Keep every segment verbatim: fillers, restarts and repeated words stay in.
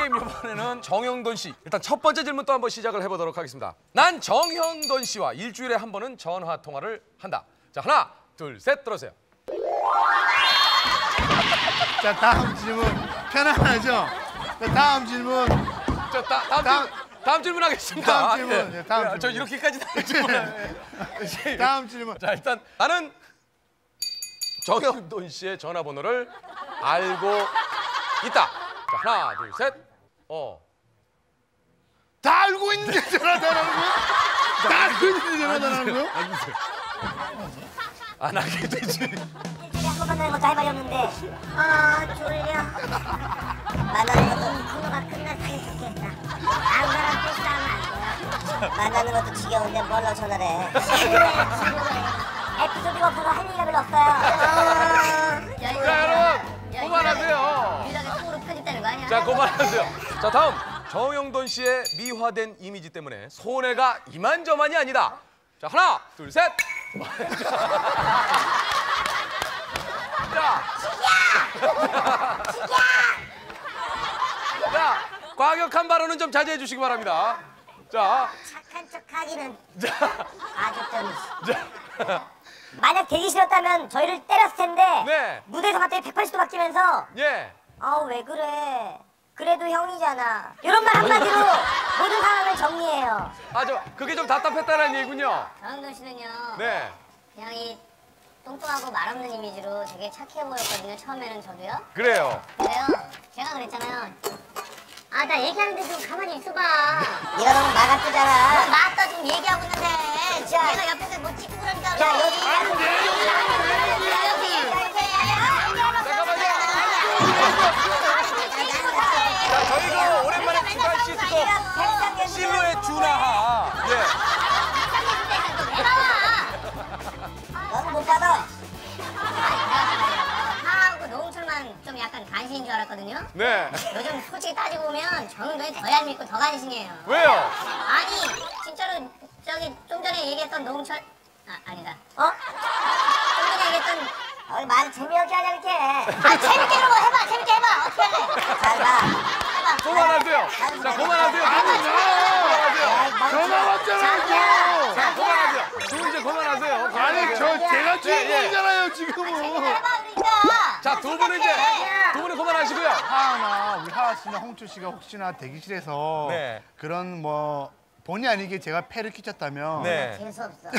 그럼 이번에는 정형돈 씨. 일단 첫 번째 질문 또 한번 시작을 해보도록 하겠습니다. 난 정형돈 씨와 일주일에 한 번은 전화 통화를 한다. 자, 하나, 둘, 셋, 들어주세요. 자, 다음 질문. 편안하죠? 자, 다음 질문. 자, 다, 다음, 다음, 질문, 다음 질문 하겠습니다. 다음 질문. 네, 다음 네, 질문. 저 이렇게까지 다음 질문. 다음 질문. 자, 일단 나는 정형돈 씨의 전화번호를 알고 있다. 자, 하나, 둘, 셋. 어. 다 알고 있는데 전화달라는 거야? 다 알고 있는데 전화달라는 거야? 안 하게 되지. 한 번 만나는 것도 할 말이 없는데 아 졸려. 만나는 것도 코너가 끝났으면 좋겠다. 안 가랑 패스하면 안 돼요. 만나는 것도 지겨운데 뭘로 전화를 해. 에피소드가 없어서 할 얘기가 별로 없어요. 자, 여러분 그만하세요. 유일하게 속으로 편집되는 거 아니야? 자, 그만하세요. 자, 다음 정형돈 씨의 미화된 이미지 때문에 손해가 이만저만이 아니다. 자, 하나, 둘, 셋. 자, 자, 과격한 발언은 좀 자제해 주시기 바랍니다. 자, 착한 척하기는 자, 아주 좀. 자, 만약 되기 싫었다면 저희를 때렸을 텐데 네. 무대에서 갑자기 백팔십 도 바뀌면서 예. 아우 왜 그래 그래도 형이잖아 이런 말 한마디로 모든 상황을 정리해요. 아, 저 그게 좀 답답했다는 얘기군요. 정형돈 씨는요 네. 그냥 이 뚱뚱하고 말 없는 이미지로 되게 착해 보였거든요. 처음에는 저도요. 그래요. 그래요? 제가 그랬잖아요. 아 나 얘기하는데 좀 가만히 있어봐. 네가 너무 말 같잖아. 맞다 좀 얘기하고 있는데 자, 내가 옆에서 뭐 찍고 그러니까 자 여기 자, 저희가 오랜만에 주간 시스터 실로의 준하. 예. 너는 못 받아. 하하하고 노홍철만 좀 약간 간신인 줄 알았거든요. 네. 요즘 솔직히 따지고 보면 정형돈이 더 얄밉고 더 간신해요. 왜요? 아니 진짜로 저기 좀 전에 얘기했던 노홍철 아 아니다. 어? 좀 전에 얘기했던 어, 말 재미없게 하냐 이렇게. 아 재밌게 해봐 해봐 재밌게 해봐 어떻게 할래? 잘 봐. 해봐. 그만하세요. 자, 그만하세요. 그만하세요. 전화 왔잖아요. 자, 그만하세요. 두 이제 그만하세요. 아니, 저 제가 주인공이잖아요, 재밌게 지금은. 해봐 그러니까. 자, 두 분은 이제 두 분은 그만하시고요. 하하나, 우리 하하 씨나 홍철 씨가 혹시나 대기실에서 네. 그런 뭐 본의 아니게 제가 패를 끼쳤다면 네. 재수 없어.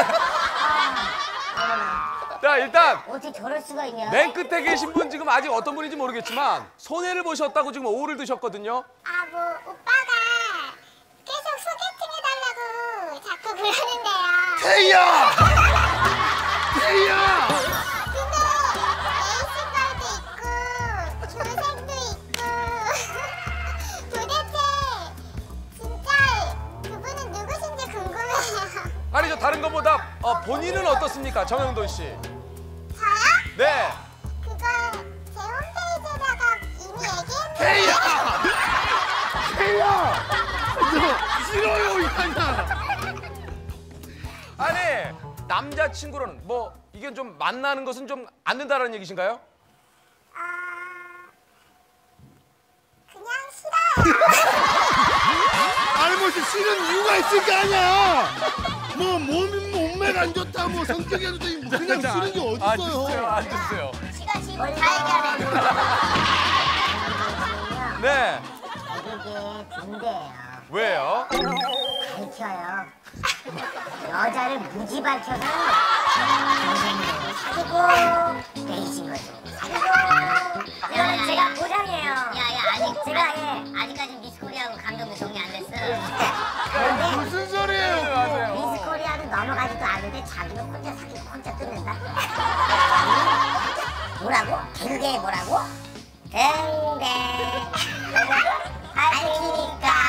자, 일단 어떻게 저럴 수가 있냐? 맨 끝에 계신 분 지금 아직 어떤 분인지 모르겠지만 손해를 보셨다고 지금 오를 드셨거든요. 아, 뭐 오빠가 계속 소개팅해달라고 자꾸 그러는데요. 태희야! 태희야! 근데 에이스걸도 있고 조생도 있고 도대체 진짜 그분은 누구신지 궁금해요. 아니, 저 다른 것보다 어, 본인은 어떻습니까, 정형돈 씨? 저요? 네. 그건 제 홈페이지에다가 이미 얘기했는데. 태희야! 태희야! 너 싫어요, 이하나. 아니, 남자친구로는 뭐 이게 좀 만나는 것은 좀 안 된다는 얘기신가요? 아, 그냥 싫어요. 아니, 뭐 싫은 이유가 있을 거 아니야. 뭐 몸이 몸매가 안 좋다, 뭐 성격이 안 좋다, 뭐 그냥 싫은 게 어디 아, 있어요? 주세요. 아, 주세요. 시간 지금 다 얘기하네. 네. 이게 군대예요. 왜요? 밝혀요. 여자를 무지 밝혀서 사귀고 베이신 거죠. 사귀고 이거는 제가 보장이에요. 야야 아직 제가 예 아직까지 미스코리아하고 감정도 정리 안 됐어. 그런데 무슨 소리예요? 맞아요. 미스코리아는 넘어가지도 않는데 자기는 혼자 사귀고 혼자 끊는다. 뭐라고? 그게 뭐라고? 근데 밝히니까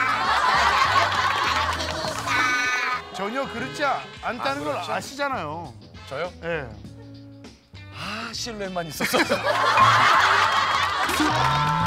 전혀 그렇지 않다는 아, 걸 그렇죠. 아시잖아요. 저요? 예. 아, 실루엣만 있었어.